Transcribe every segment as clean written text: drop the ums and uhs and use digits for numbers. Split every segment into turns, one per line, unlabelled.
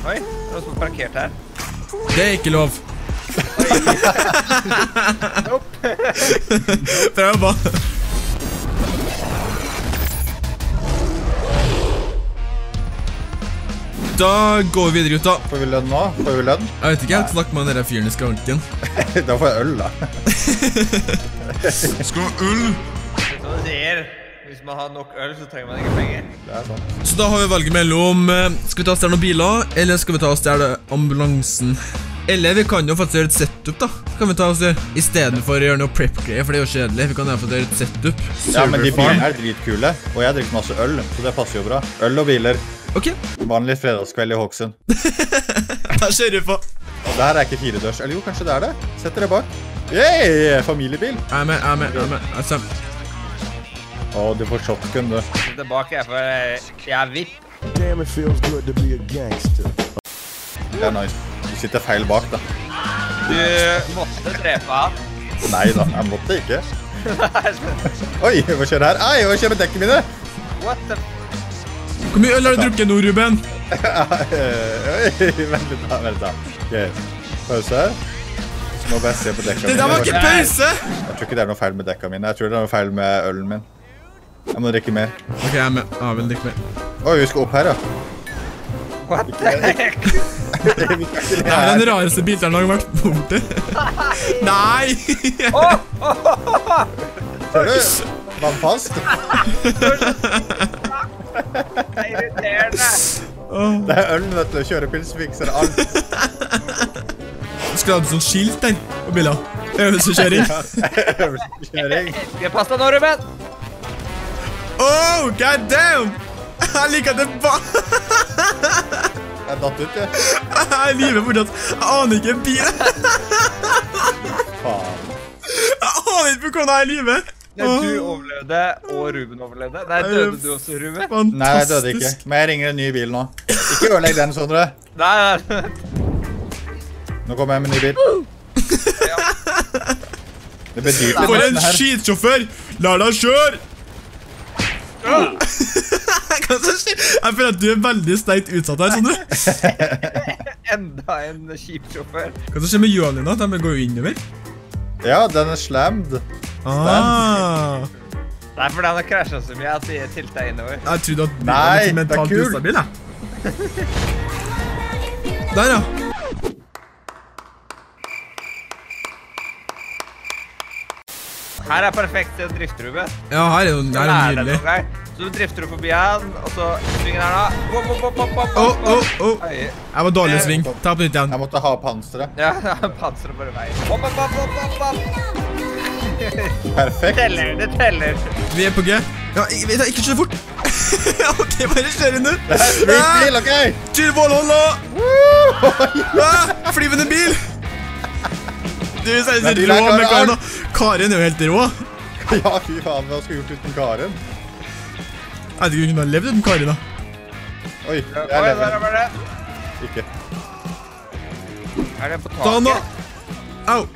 Oi, det er noen som er parkert her.
Det er ikke lov. Prøv bare. Da går vi videre, gutta.
Får vi lønn nå? Får vi lønn?
Jeg vet ikke, jeg snakker med den der fyren i skranken.
Da får jeg øl, da.
Skal ha øl?
Som du sier, hvis man har nok øl, så trenger man ikke penger.
Det er sant.
Så da har vi valget mellom, skal vi ta og stjerne noen biler, eller skal vi ta og stjerne ambulansen? Eller vi kan jo faktisk gjøre et setup da. Kan vi ta oss i stedet for å gjøre noe prep-greier, for det er jo kjedelig. Vi kan i hvert fall gjøre et setup.
Ja, men de bilene er dritkule, og jeg drikker masse øl, så det passer jo bra. Øl og biler.
Ok.
Vanlig fredagskveld i Hokksund.
Da kjører vi på.
Og det her er ikke 4-dørs. Eller jo, kanskje det er det. Sett dere bak. Yay! Familiebil.
Jeg er med. Altså.
Å, du får shotgun, du.
Tilbake her, for jeg er VIP.
Damn, it feels good to be a gangster.
Det er nice. Du sitter feil bak, da.
Du måtte drepe han.
Nei da, jeg måtte ikke. Oi, hva skjer her? Ei, hva skjer med dekkene mine?
What the...
Hvor mye øl har du drukket nå, Ruben?
Vent da. Ok, pause her. Så må jeg bare se på dekkene mine.
Det der var ikke pause!
Jeg tror ikke det er noe feil med dekkene mine. Jeg tror det er noe feil med ølen min. Jeg må drikke mer.
Ok, jeg er med. Jeg vil drikke mer.
Oi, vi skal opp her, ja.
What the heck?
Det er den rareste bilteren jeg har vært borte. Nei!
Ser du? Vann fast.
Det er irriterende.
Det er ølen, vet du. Kjørepils fikser alt.
Du skulle ha sånn skilt der på bilen. Øvelseskjøring.
Øvelseskjøring.
Skal jeg passe deg nå, Ruben?
Oh, god damn! Jeg liker det
Jeg datt ut, ja.
Jeg er i livet fortsatt. Jeg aner ikke en bil.
Faen.
Jeg aner ikke hvordan jeg er i livet.
Ja, du overlevde, og Ruben overlevde. Nei, døde du også, Ruben?
Fantastisk.
Nei, jeg døde ikke. Men jeg ringer en ny bil nå. Ikke ødelegg den, Sondre.
Nei.
Nå kommer jeg med en ny bil. Det blir dyrt litt
For en
nesten her.
skitsjåfør! La deg kjøre! Jeg føler at du er veldig sterkt utsatt her, sånn du.
Enda en kjip sjåfør.
Hva som skjer med hjulene dine? De går jo innover.
Ja, den er slammed.
Ah.
Det er fordi han har krasjet så mye at de tiltet innover.
Jeg trodde at du
Nei,
var litt
det er
mentalt
kult.
ustabil, jeg. Der, ja.
Her er perfekt til å drifte, Ruben.
Ja, her er jo nydelig.
Så drifter du forbi han, og så svinger han da.
Åh. Jeg var dårlig sving. Ta på nytt igjen.
Jeg måtte ha panseret.
Ja, panseret bare vei.
Perfekt.
Det teller.
Vi er på G. Ja, ikke kjør fort. Ok, bare kjør inn nå.
Street bil, ok?
Kjør Vålhold nå. Flyvende bil. Du er så rå med Karen. Karen er jo helt rå.
Ja, fy faen, hva skal jeg gjort uten Karen?
Jeg vet ikke om hun har levd uten Karen da.
Oi, jeg lever. Ikke.
Er det på
Ta nå.
taket?
Au.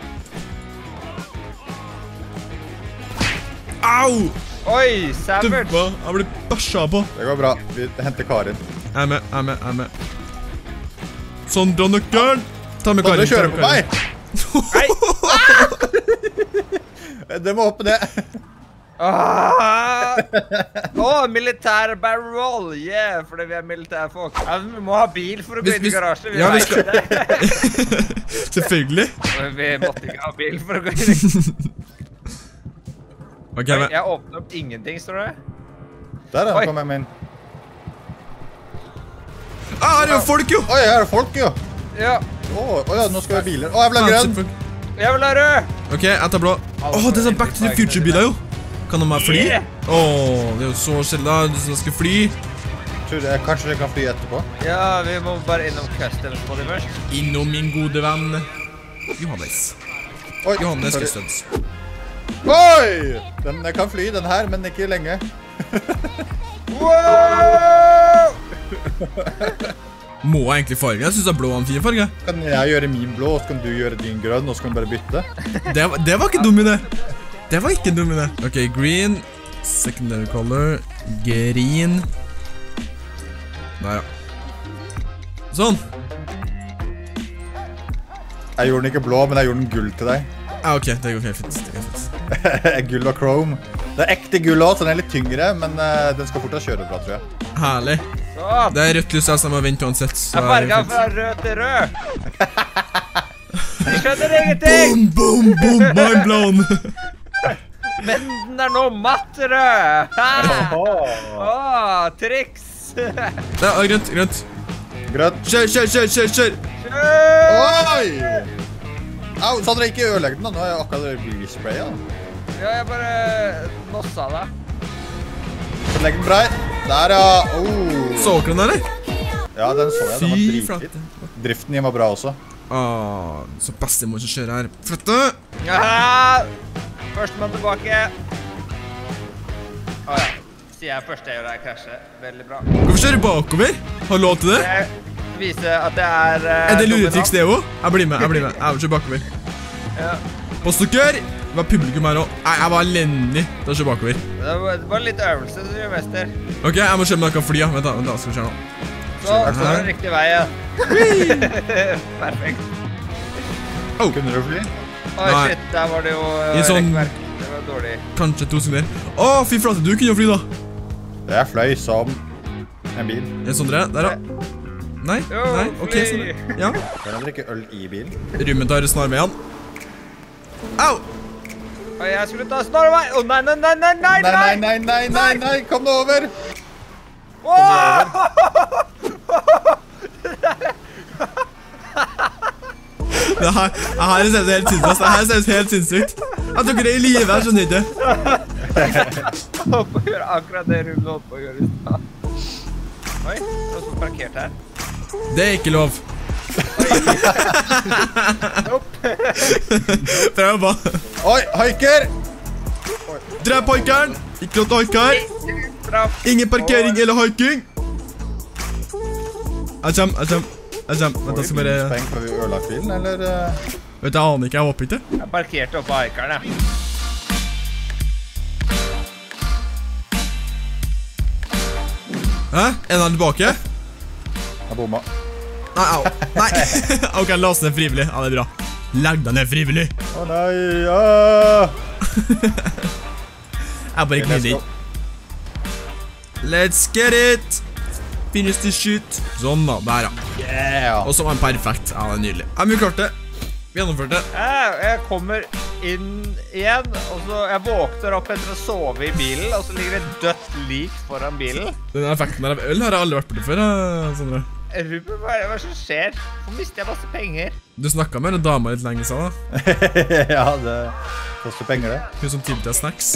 Au.
Oi, savage.
Dumpa. Jeg ble bæsja på.
Det går bra, vi henter Karen.
Jeg er med. Sondre og nøkkelen. Ta med Karen.
Sondre kjører på meg. Det må hoppe ned.
Militær barrel, yeah, fordi vi er militærfolk. Ja, vi må ha bil for å gå inn i garasjen.
Ja, vi skal. Selvfølgelig.
Vi måtte ikke ha bil for å gå inn i.
Ok, men.
Jeg åpner opp ingenting, står det.
Der da, kom jeg med inn.
Her er jo folk jo.
Oi, her er folk jo.
Ja.
Åja, nå skal vi ha biler. Jeg vil ha grønn.
Jeg vil ha rød.
Ok, jeg tar blå. Det er sånn Back to the Future-biler jo. Kan de ha fly? Det er jo så sjelden du skal fly.
Kanskje vi kan fly etterpå?
Ja, vi må bare innom customs på det først.
Innom min gode venn Johannes. Johannes Customs.
Oi! Den kan fly, den her, men ikke lenge.
Wow!
Må jeg egentlig farge? Jeg synes det er blå en fin farge.
Kan jeg gjøre min blå, og så kan du gjøre din grønn, og så kan vi bare bytte?
Det var ikke dum idé. Det var ikke dum idé. Ok, green. Secondary color. Green. Der, ja. Sånn.
Jeg gjorde den ikke blå, men jeg gjorde den gull til deg.
Ja, ok, det går helt fint. Det går fint.
Gull og chrome. Det er ekte gull også, så den er litt tyngre, men den skal fortsatt kjøre bra, tror jeg.
Herlig.
Sånn.
Det er rødt lys, jeg må vente uansett. Så
Jeg farget fra rød til rød. Jeg skjønner ingenting.
Boom, boom, boom, mind blown.
Men den er nå matt rød. Åh, triks.
Ja, grønt, grønt.
Grønt.
Kjør, kjør, kjør, kjør, kjør.
Oi! Au, så hadde jeg ikke ødelegget den da. Nå har jeg akkurat resprayet.
Ja, jeg bare nossa det.
Så legg den bra. Der, ja.
Så dere den, eller?
Ja, den så jeg. Den var
Fy
dritfint.
flate.
Driften i var bra også.
Så bestemor som kjører her. Fløtte!
Ja, førstemann tilbake. Åja, sier jeg første jeg gjør her krasje. Veldig bra.
Hvorfor kjører du bakover? Har du lov til det?
Jeg viser at det er...
Er det luretriks det også? Jeg blir med, jeg blir med. Jeg vil kjøre bakover.
Ja.
Pass dere! Det var publikum her også. Nei, jeg var elendig til å kjøre bakover.
Det var litt øvelse, så gjør mester.
Ok, jeg må kjøre med dere fly, ja. Vent da, skal vi kjøre nå.
Så er det riktig vei, ja. Perfekt.
Kunne du fly?
Oi,
Nei.
shit, der var det jo
I sånn-
rekkverk. Det var dårlig.
Kanskje 2 sekunder. Fy flate, du kunne jo fly da.
Jeg fløy som en bil.
Sondre, der da. Nei,
Jo,
nei, ok,
fly.
Sondre. Ja.
Kan jeg drikke øl i bilen?
Rymmen tar snarveien. Au!
Oi, jeg skulle ta snarvei. Å, nei, nei, nei, nei, nei,
Nei, nei, nei, nei, nei, kom nå over!
Åh!
Det her ser helt sinnssykt. Det her ser helt sinnssykt. At dere er i live her, skjønner ikke.
Holdt på å gjøre akkurat det Ruben holdt på å gjøre i stad. Oi, det er noen som er parkert her.
Det er ikke lov. Prøv bare.
Oi, haiker!
Drep haikeren. Ikke lov til å haike her. Ingen parkering eller haiking. Jeg kommer. Vent, jeg skal bare...
Speng før vi ødelagt bilen, eller?
Vet jeg aner ikke, jeg håper ikke.
Jeg parkerte oppe av haikeren, ja.
Hæ? En av tilbake?
Jeg bomma.
Nei, au. Nei. Ok, la oss ned frivillig. Ja, det er bra. Legg deg ned frivillig.
Å nei, ja!
Jeg bare gnidde inn. Let's get it! Finish the shoot. Sånn da, der ja.
Yeah!
Og så var den perfekt. Ja, det er nydelig. Ja, men vi klarte det. Vi gjennomførte det.
Jeg kommer inn igjen, og så jeg våkner opp etter å sove i bilen, og så ligger det et dødt lik foran bilen.
Den effekten der av øl har jeg aldri vært på det før, Sondre.
Ruben, hva er det som skjer? Hvorfor mister jeg masse penger?
Du snakket med en dame litt lenge, sa da.
Ja, det koster penger det.
Hun som tilbyr deg snacks.